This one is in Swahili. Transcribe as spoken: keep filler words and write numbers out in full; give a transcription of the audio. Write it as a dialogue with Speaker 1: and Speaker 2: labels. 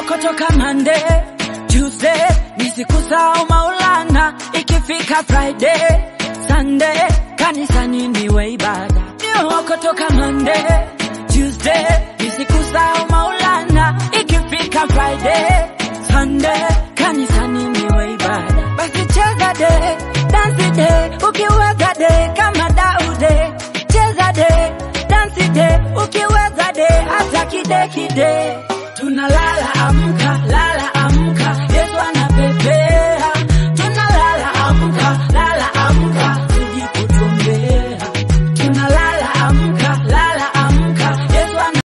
Speaker 1: kutoka Monday, Tuesday, nisikusahau Maulana. Ikifika Friday, Sunday, kanisani niwe ibada. Kutoka Monday, Tuesday, nisikusahau Maulana. Ikifika Friday, Sunday, kanisani niwe ibada. Basi cheza day, dance day, ukiweza day kama Daude. Cheza day, dance day, ukiweza day hata kide kide.